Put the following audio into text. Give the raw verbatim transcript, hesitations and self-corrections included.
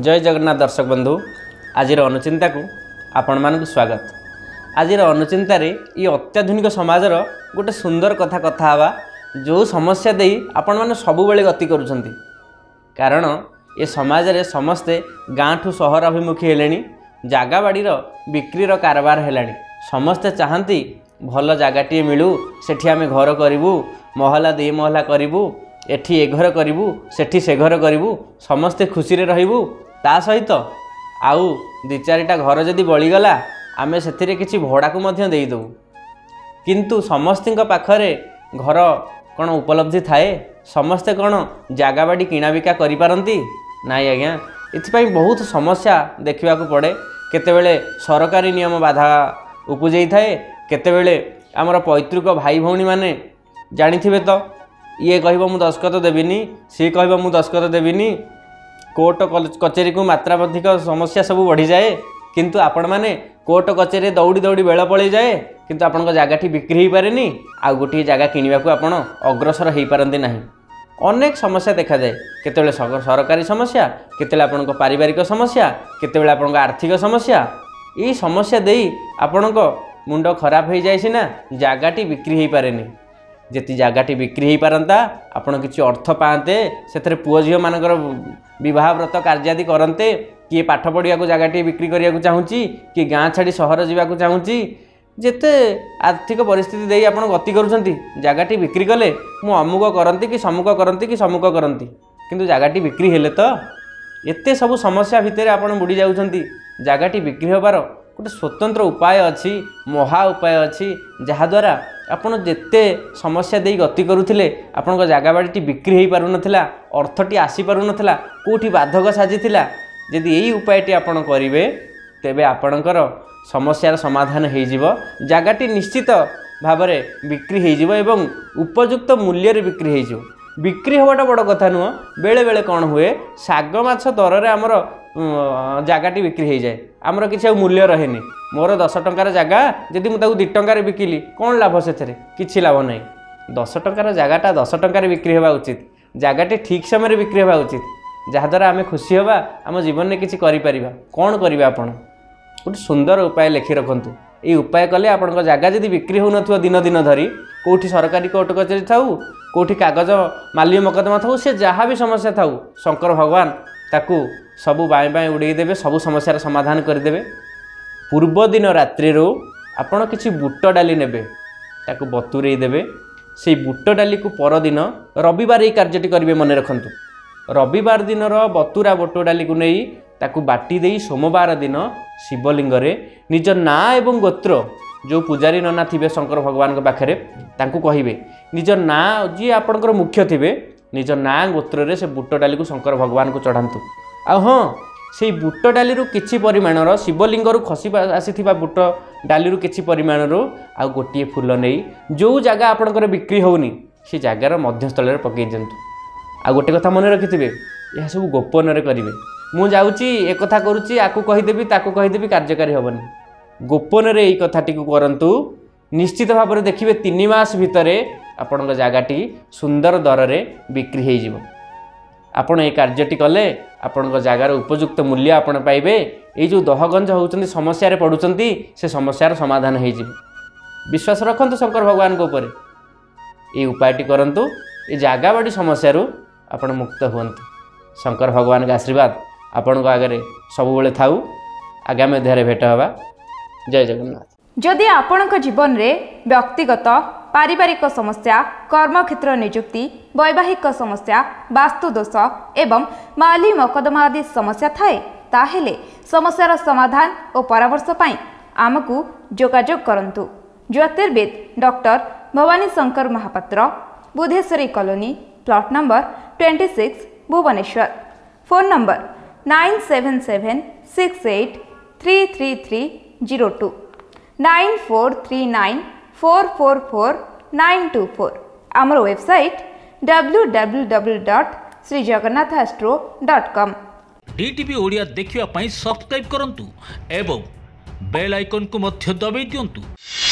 जय जगन्नाथ दर्शक बंधु आज अनुचिंता को आपण मानक स्वागत। आज अनुचिंतार ये अत्याधुनिक समाजर गोटे सुंदर कथा कथा हवा जो समस्या दे आपण मैंने सबुबले गति करुछंती। कारण ये समाज रे समस्ते गाँ ठू सहर अभिमुखी हेलेनी, जागा बाड़ीर बिक्रीर कारबार हेलानी। समस्ते चाहती भल जगहटे मिलू, सेठी आमे घर करूँ, महला दे महला करूँ, एठी ए घर करूँ, सेठी से घर करूँ, समस्ते खुशी रे रहिबू। ता सहित आउ दि चारिटा घर जदि बळीगला आमे सेथिरे किछि भड़ा को मध्य देई दउ। किंतु समस्तिंक पाखरे घर कौन उपलब्धि थाए? समस्ते कौन जागा बाड़ी किणा बिका करि पारंती? नाई आज्ञा, एथिपाई बहुत समस्या देखा पड़े। केतेबेले सरकारी नियम बाधा उपजई थाए, केतेबेले आमर पैतृक भाई भौणी माने जानिथिबे तो ये कहबो मु दस्खत देबिनी, सी कहबो मु दस्खत देबिनी। कोर्ट कचेरी को मात्राधिक समस्या सब बढ़ी जाए, किंतु आपण माने कोर्ट कचेरी दौड़ी दौड़ी बेल पड़े जाए, किंतु आपण जगह बिक्री हो पारे नी, आ गोटे जगह किणवा को आपण अग्रसर हो पारती नहीं। अनेक समस्या देखा जाए, केतेबेले सरकारी समस्या, केतेबेले आपण पारिवारिक समस्या, केतेबेले आपण आर्थिक समस्या। ये समस्या देई आपण मुंड खराब हो जाए सीना जगहटी बिक्री हो पारे नी। जी जगहटी बिक्री हो पारंता आपण किसी अर्थ पाते, से पुओ झील मानकर विवाह व्रत कार्यादि करते। किए पाठ पढ़िया जगहटी बिक्री करने को चाहूँगी, कि गाँ छाड़ी सहर जावाक चाहूँगी। जिते आर्थिक परिस्थिति दे आप गति करुँच, जगहटी बिक्री कले मु अमुक करती कि सम्मुख करती कि सम्मुख करती, किंतु जगहटी बिक्री हेले तो एते सब समस्या भितर आप बुड़ी जाउछंती। जगहटी बिक्री होबार गोटे स्वतंत्र उपाय अच्छी, महा उपाय अच्छी, जहाद्वारा आपड़ जिते समस्या दे गति करुले आपण जगह बाड़ी बिक्री हो पार नाला, अर्थटी आसी पार नाला, कौटी बाधक साजिला। यदि यही उपायटी आपण करेंगे तेबे आपणकर समस्यार समाधान हो, जगहटी निश्चित भाव में बिक्री हो, उपयुक्त मूल्य बिक्री हो। बिक्री होवाटा बड़ कथा नुह, बेले बेले कौन हुए शाग माछ दर में आमर जगहटी बिक्री हो जाए, आमर किसी मूल्य रहे। मोर दस टंकार जगह जदि मुझे दि टंकार बिकिली कौन लाभ? से किसी लाभ नहीं। दस टंकार जगहटा दस टंकार बिक्री होगा उचित, जगहटी ठीक समय बिक्री होगा उचित, जहाद्वारा आम खुशी होगा, आम जीवन में किसी कौन करेंगे। आपड़ गोटे सुंदर उपाय लिखि रखु। ये उपाय कले आपण जगह जदि बिक्री हो न दिन दिन धरी, कौटी सरकारी कोर्ट कचेरी थाऊ, कौटी कागज माल्य मकदमा थाऊ, से जहाँ भी समस्या थाऊ, शंकर भगवान ताकू सबू बाएं बाएं उड़ेदेवे, सबू समस्यार समाधान करदे। पूर्व दिन रात्रि आपण किसी बुट डाली नेबे, ताकू बतुरई देबे। से बुट डाली को परदिन रविवार ये कार्यटी करेंगे। मन रखु, रविवार दिन बतुरा बुट डाली को नहीं ताकू बाटी दे सोमवार दिन शिवलिंग निज ना एवं गोत्र जो पुजारी नना थे शंकर भगवान पाखे तांकू कहिबे, निज ना जी आपणकर मुख्य थे, निज ना गोत्र से बुट डाली को शंकर भगवान को चढ़ातु। आ हाँ, से बुट डाली किछि परिमाणर शिवलिंग खसी आसीथिबा बुट डाली किछि परिमाणर आ गोटे फूल नहीं जो जगह आपणकर बिक्री होनी से जगार मध्यस्थल पकई दिंतु। आ गोटे कथा मन रखिथिबे, यह सब गोपन करेंगे। मु जाऊँगी एक कथा करुच्ची, आपको कहीदेवी ताकू कहीदेवी, कार्यकारी हेबनी। गोपन रे यही कथाटी करंतु, निश्चित भाव में देखिए तीन मास भितर आपण जगहटी सुंदर दर में बिक्री हो जिवो। आपण ये कार्यटी कले आपण जगार उपयुक्त मूल्य आपण पाइबे। ये जो दहगंज होउचंती समस्या पड़ुचंती, से समस्यार समाधान हो जिवो। विश्वास रखंतु शंकर भगवान को ऊपर, ये उपायटी करंतु, ये जगह बाड़ी समस्यारू आपण मुक्त हुअन्तु। शंकर भगवान का आशीर्वाद आपण को आगे सबुबले थाऊ। आगामी अध्याय भेट हवा। जय जगन्नाथ। जदि आपण जीवन में व्यक्तिगत पारिवारिक समस्या, कर्मक्षेत्र नियुक्ति, वैवाहिक समस्या, वास्तुदोष एवं माली मकदमा आदि समस्या थाए, ताहेले समस्यार समाधान और परामर्श पाई आमको जोगाजोग करंतु। ज्योतिर्वेद doctor Bhawani Shankar Mahapatra, Budheswari colony, plot number छब्बीस, Bhubaneswar. Phone number nine seven seven six eight three three three zero two, nine four three nine four four four nine two four. आमर website W W W dot Shri Jagannath astro dot com. DTV Odia देखिवा पई subscribe करंतु एवं bell icon को मध्य दबाई दियंतु।